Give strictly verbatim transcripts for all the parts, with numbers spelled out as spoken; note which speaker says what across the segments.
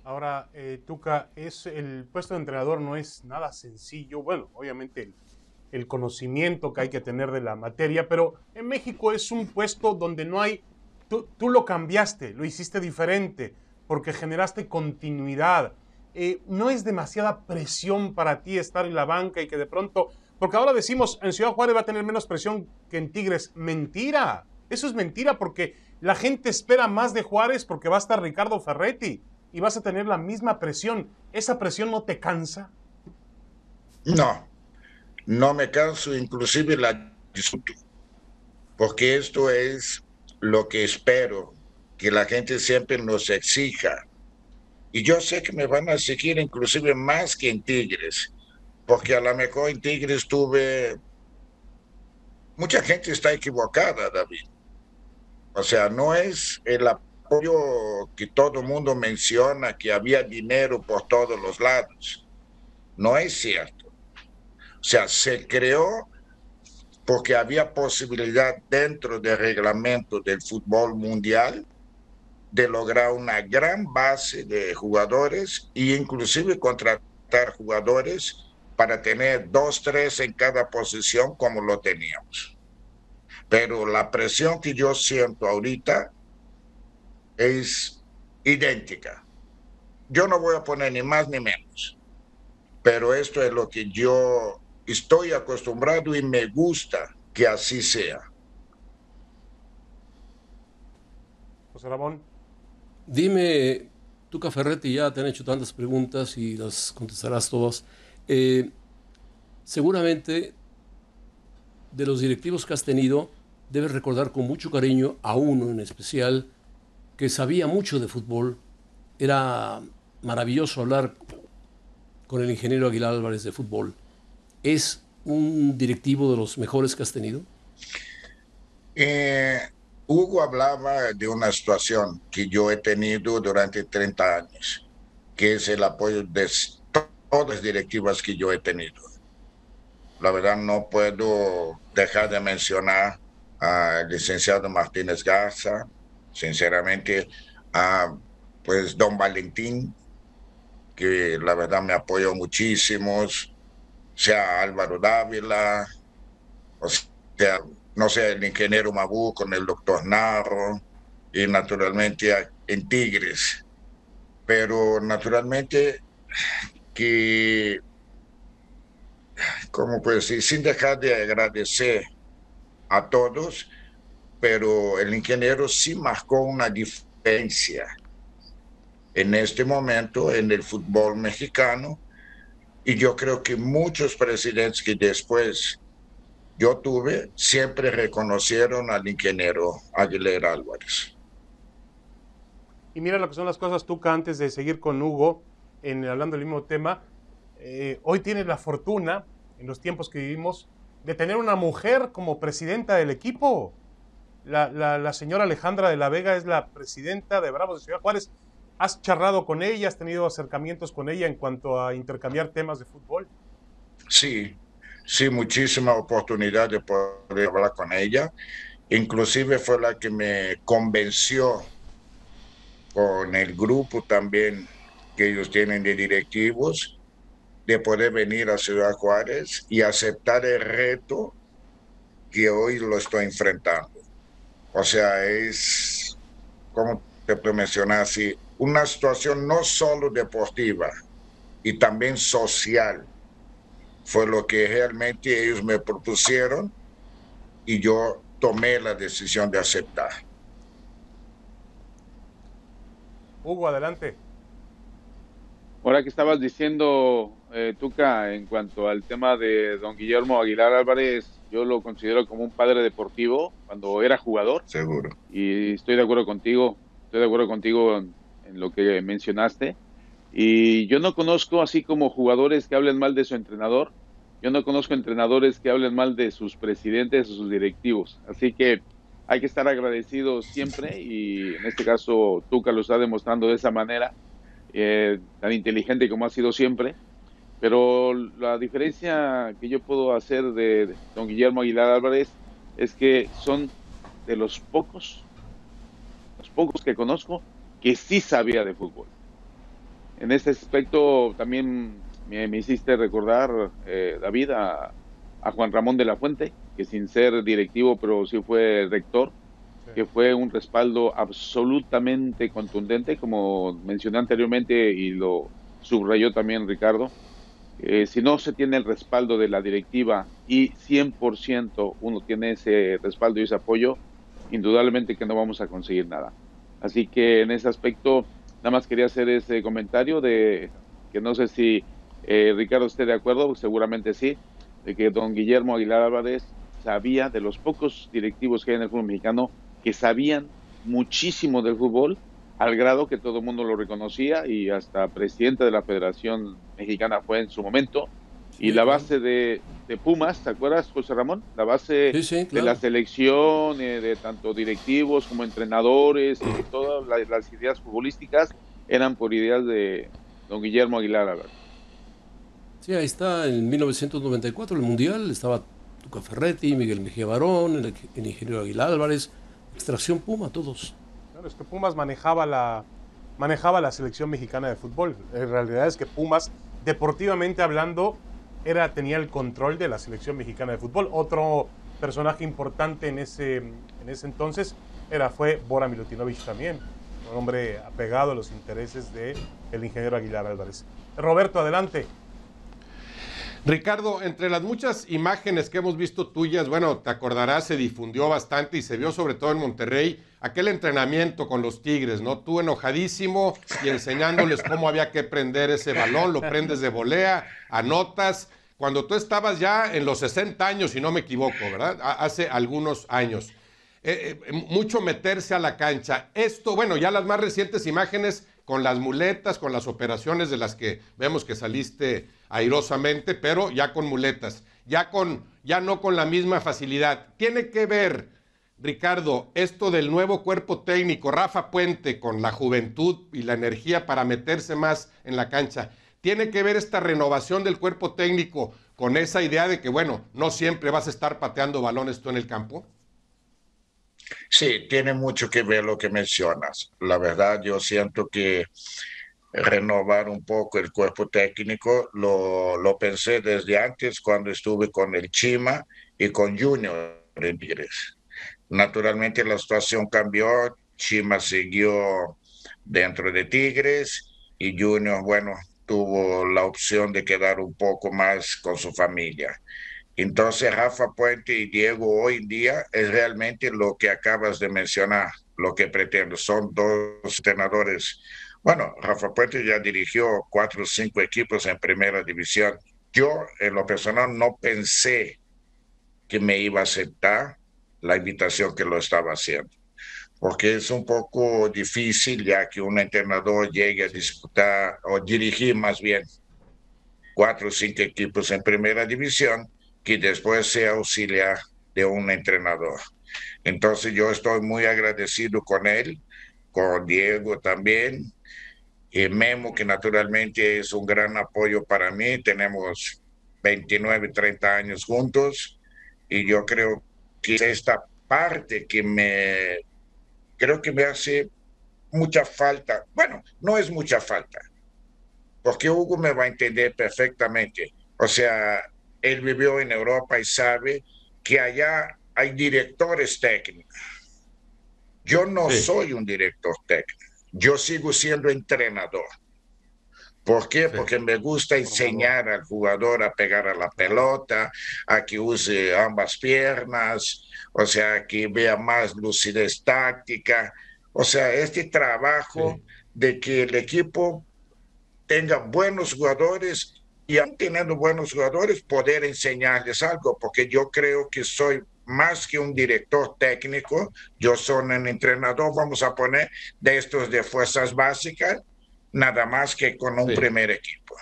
Speaker 1: Ahora, eh, Tuca, es, el puesto de entrenador no es nada sencillo. Bueno, obviamente el, el conocimiento que hay que tener de la materia, pero en México es un puesto donde no hay, tú, tú lo cambiaste, lo hiciste diferente, porque generaste continuidad. Eh, no es demasiada presión para ti estar en la banca y que de pronto, porque ahora decimos, en Ciudad Juárez va a tener menos presión que en Tigres. Mentira, eso es mentira, porque la gente espera más de Juárez porque va a estar Ricardo Ferretti y vas a tener la misma presión. ¿Esa presión no te cansa?
Speaker 2: No, no me canso, inclusive la disfruto, porque esto es lo que espero, que la gente siempre nos exija. Y yo sé que me van a exigir inclusive más que en Tigres, porque a lo mejor en Tigres tuve... Mucha gente está equivocada, David. O sea, no es el apoyo que todo el mundo menciona, que había dinero por todos los lados. No es cierto. O sea, se creó porque había posibilidad dentro del reglamento del fútbol mundial de lograr una gran base de jugadores e inclusive contratar jugadores para tener dos, tres en cada posición como lo teníamos. Pero la presión que yo siento ahorita es idéntica. Yo no voy a poner ni más ni menos, pero esto es lo que yo estoy acostumbrado y me gusta que así sea.
Speaker 1: José Ramón.
Speaker 3: Dime, Tuca Ferretti, ya te han hecho tantas preguntas y las contestarás todas. Eh, seguramente de los directivos que has tenido, debes recordar con mucho cariño a uno en especial que sabía mucho de fútbol. Era maravilloso hablar con el ingeniero Aguilar Álvarez de fútbol. ¿Es un directivo de los mejores que has tenido?
Speaker 2: Eh, Hugo hablaba de una situación que yo he tenido durante treinta años, que es el apoyo de todas las directivas que yo he tenido. La verdad no puedo dejar de mencionar al licenciado Martínez Garza, sinceramente, a pues don Valentín, que la verdad me apoyó muchísimo, o sea, Álvaro Dávila, o sea, no sé, el ingeniero Mabú con el doctor Narro, y naturalmente en Tigres. Pero naturalmente que, ¿cómo puedo decir? Sin dejar de agradecer a todos, pero el ingeniero sí marcó una diferencia en este momento en el fútbol mexicano, y yo creo que muchos presidentes que después yo tuve siempre reconocieron al ingeniero Aguilar Álvarez.
Speaker 1: Y mira lo que son las cosas, Tuca, antes de seguir con Hugo, en, hablando del mismo tema. Eh, hoy tienes la fortuna, en los tiempos que vivimos, de tener una mujer como presidenta del equipo. La, la, la señora Alejandra de la Vega es la presidenta de Bravos de Ciudad Juárez. ¿Has charlado con ella? ¿Has tenido acercamientos con ella en cuanto a intercambiar temas de fútbol?
Speaker 2: Sí, sí, muchísima oportunidad de poder hablar con ella. Inclusive fue la que me convenció con el grupo también que ellos tienen de directivos de poder venir a Ciudad Juárez y aceptar el reto que hoy lo estoy enfrentando. O sea, es, como te puedo mencionar así, una situación no solo deportiva y también social. Fue lo que realmente ellos me propusieron y yo tomé la decisión de aceptar.
Speaker 1: Hugo, adelante.
Speaker 4: Ahora que estabas diciendo, eh, Tuca, en cuanto al tema de don Guillermo Aguilar Álvarez, yo lo considero como un padre deportivo cuando era jugador.
Speaker 2: Seguro.
Speaker 4: Y estoy de acuerdo contigo, estoy de acuerdo contigo en, en lo que mencionaste. Y yo no conozco, así como jugadores que hablen mal de su entrenador, yo no conozco entrenadores que hablen mal de sus presidentes o sus directivos. Así que hay que estar agradecidos siempre y en este caso Tuca lo está demostrando de esa manera, eh, tan inteligente como ha sido siempre. Pero la diferencia que yo puedo hacer de don Guillermo Aguilar Álvarez es que son de los pocos, los pocos que conozco que sí sabía de fútbol. en este aspecto también me, me hiciste recordar, eh, David, a, a Juan Ramón de la Fuente, que sin ser directivo, pero sí fue rector, sí, que fue un respaldo absolutamente contundente, como mencioné anteriormente y lo subrayó también Ricardo. Eh, si no se tiene el respaldo de la directiva y cien por ciento uno tiene ese respaldo y ese apoyo, indudablemente que no vamos a conseguir nada. Así que en ese aspecto, nada más quería hacer ese comentario de que no sé si eh, Ricardo esté de acuerdo, seguramente sí, de que don Guillermo Aguilar Álvarez sabía, de los pocos directivos que hay en el fútbol mexicano, que sabían muchísimo del fútbol, al grado que todo el mundo lo reconocía y hasta presidente de la Federación Mexicana fue en su momento. Sí, y la claro. base de, de Pumas, ¿te acuerdas, José Ramón? La base sí, sí, claro. de la selección, eh, de tanto directivos como entrenadores y todas las, las ideas futbolísticas eran por ideas de don Guillermo Aguilar Álvarez.
Speaker 3: Sí, ahí está, en mil novecientos noventa y cuatro el Mundial, estaba Tuca Ferretti, Miguel Mejía Barón, el, el ingeniero Aguilar Álvarez, Extracción Puma, todos.
Speaker 1: Claro, es que Pumas manejaba la, manejaba la selección mexicana de fútbol. En realidad es que Pumas, deportivamente hablando, era, tenía el control de la selección mexicana de fútbol. Otro personaje importante en ese, en ese entonces era, fue Bora Milutinovic también, un hombre apegado a los intereses del ingeniero Aguilar Álvarez. Roberto, adelante.
Speaker 5: Ricardo, entre las muchas imágenes que hemos visto tuyas, bueno, te acordarás, se difundió bastante y se vio sobre todo en Monterrey, aquel entrenamiento con los Tigres, ¿no? Tú enojadísimo y enseñándoles cómo había que prender ese balón, lo prendes de volea, anotas, cuando tú estabas ya en los sesenta años, si no me equivoco, ¿verdad? Hace algunos años. Eh, eh, mucho meterse a la cancha. Esto, bueno, ya las más recientes imágenes con las muletas, con las operaciones de las que vemos que saliste airosamente, pero ya con muletas, ya, con, ya no con la misma facilidad. Tiene que ver, Ricardo, esto del nuevo cuerpo técnico, Rafa Puente, con la juventud y la energía para meterse más en la cancha. Tiene que ver esta renovación del cuerpo técnico con esa idea de que, bueno, no siempre vas a estar pateando balones tú en el campo.
Speaker 2: Sí, tiene mucho que ver lo que mencionas. La verdad, yo siento que renovar un poco el cuerpo técnico lo, lo pensé desde antes cuando estuve con el Chima y con Junior en Tigres. Naturalmente la situación cambió, Chima siguió dentro de Tigres y Junior, bueno, tuvo la opción de quedar un poco más con su familia. Entonces, Rafa Puente y Diego hoy en día es realmente lo que acabas de mencionar, lo que pretendo. Son dos entrenadores. Bueno, Rafa Puente ya dirigió cuatro o cinco equipos en primera división. Yo, en lo personal, no pensé que me iba a aceptar la invitación que lo estaba haciendo, porque es un poco difícil ya que un entrenador llegue a disputar o dirigir más bien cuatro o cinco equipos en primera división, que después sea auxiliar de un entrenador. Entonces yo estoy muy agradecido con él, con Diego también, y Memo, que naturalmente es un gran apoyo para mí. Tenemos veintinueve, treinta años juntos, y yo creo que es esta parte que me, creo que me hace mucha falta. Bueno, no es mucha falta, porque Hugo me va a entender perfectamente. O sea, él vivió en Europa y sabe que allá hay directores técnicos. Yo no sí. soy un director técnico, yo sigo siendo entrenador. ¿Por qué? Sí. Porque me gusta enseñar al jugador a pegar a la pelota, a que use ambas piernas, o sea, que vea más lucidez táctica. O sea, este trabajo sí. de que el equipo tenga buenos jugadores y aún teniendo buenos jugadores, poder enseñarles algo, porque yo creo que soy más que un director técnico, yo soy un entrenador, vamos a poner, de estos de fuerzas básicas, nada más que con un sí. primer equipo.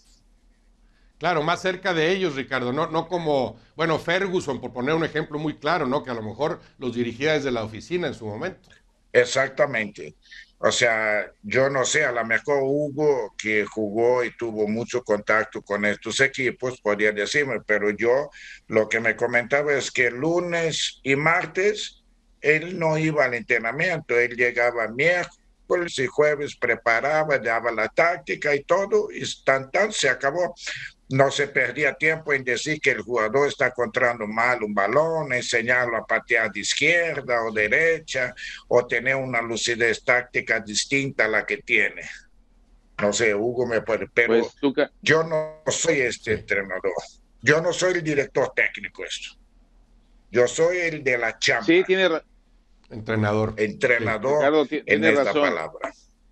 Speaker 5: Claro, más cerca de ellos, Ricardo, no, no como, bueno, Ferguson, por poner un ejemplo muy claro, ¿no? Que a lo mejor los dirigía desde la oficina en su momento.
Speaker 2: Exactamente. O sea, yo no sé, a lo mejor Hugo, que jugó y tuvo mucho contacto con estos equipos, podría decirme, pero yo lo que me comentaba es que lunes y martes él no iba al entrenamiento, él llegaba miércoles, miércoles y jueves preparaba, daba la táctica y todo, y tan tan se acabó. No se perdía tiempo en decir que el jugador está encontrando mal un balón, enseñarlo a patear de izquierda o derecha, o tener una lucidez táctica distinta a la que tiene. No sé, Hugo me puede, pero
Speaker 4: Pues, Tuca,
Speaker 2: yo no soy este entrenador. Yo no soy el director técnico esto. Yo soy el de la chamba.
Speaker 4: sí, tiene, ra-
Speaker 5: Entrenador.
Speaker 2: Entrenador
Speaker 4: Ricardo, ti-
Speaker 2: en
Speaker 4: tiene
Speaker 2: esta
Speaker 4: razón.
Speaker 2: palabra.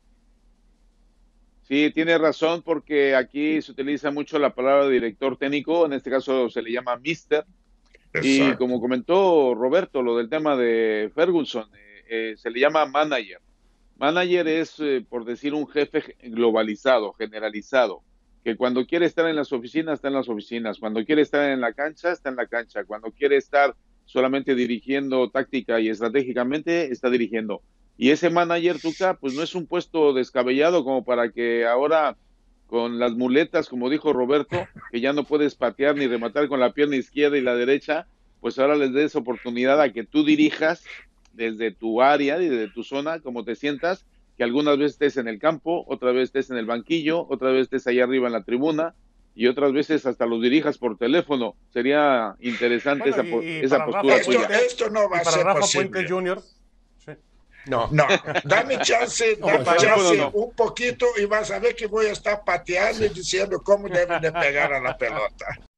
Speaker 4: Sí, tiene razón porque aquí se utiliza mucho la palabra director técnico, en este caso se le llama mister, y
Speaker 2: Exacto.
Speaker 4: como comentó Roberto, lo del tema de Ferguson, eh, eh, se le llama manager. Manager es, eh, por decir, un jefe globalizado, generalizado, que cuando quiere estar en las oficinas, está en las oficinas, cuando quiere estar en la cancha, está en la cancha, cuando quiere estar solamente dirigiendo táctica y estratégicamente, está dirigiendo. Y ese manager, Tuca, pues no es un puesto descabellado como para que ahora con las muletas, como dijo Roberto, que ya no puedes patear ni rematar con la pierna izquierda y la derecha, pues ahora les des oportunidad a que tú dirijas desde tu área, desde tu zona, como te sientas, que algunas veces estés en el campo, otras veces estés en el banquillo, otras veces estés allá arriba en la tribuna, y otras veces hasta los dirijas por teléfono. Sería interesante
Speaker 1: Bueno,
Speaker 4: esa, po-
Speaker 1: y- y
Speaker 4: esa
Speaker 1: para
Speaker 4: postura
Speaker 1: Rafa
Speaker 4: tuya.
Speaker 2: Esto, esto no va
Speaker 1: Y
Speaker 2: a
Speaker 1: para
Speaker 2: ser
Speaker 1: Rafa
Speaker 2: posible.
Speaker 1: Puente junior Sí.
Speaker 5: No.
Speaker 2: No, dame chance,
Speaker 3: No,
Speaker 2: dame
Speaker 3: para
Speaker 2: chance
Speaker 4: Rafa no.
Speaker 2: un poquito y vas a ver que voy a estar pateando y diciendo cómo deben de pegar a la pelota.